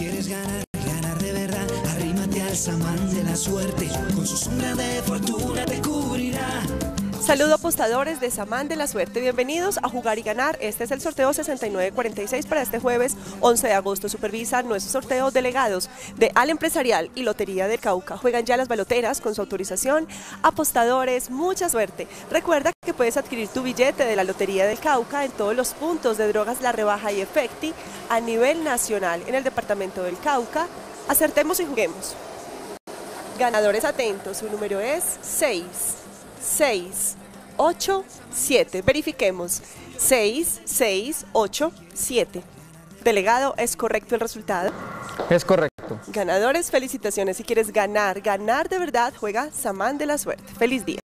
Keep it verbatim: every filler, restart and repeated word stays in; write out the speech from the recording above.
quieres ganar, ganar de verdad, arrímate al samán de la suerte, con su sombra de fortuna te cubrirá. Saludo apostadores de Samán de la Suerte, bienvenidos a Jugar y Ganar. Este es el sorteo sesenta y nueve cuarenta y seis para este jueves once de agosto. Supervisa nuestro sorteo delegados de Al Empresarial y Lotería del Cauca. Juegan ya las baloteras con su autorización. Apostadores, mucha suerte. Recuerda que puedes adquirir tu billete de la Lotería del Cauca en todos los puntos de Drogas La Rebaja y Efecti a nivel nacional en el departamento del Cauca. Acertemos y juguemos. Ganadores atentos, su número es seis. seis, ocho, siete. Verifiquemos. seis, seis, ocho, siete. Delegado, ¿es correcto el resultado? Es correcto. Ganadores, felicitaciones. Si quieres ganar, ganar de verdad, juega Samán de la Suerte. Feliz día.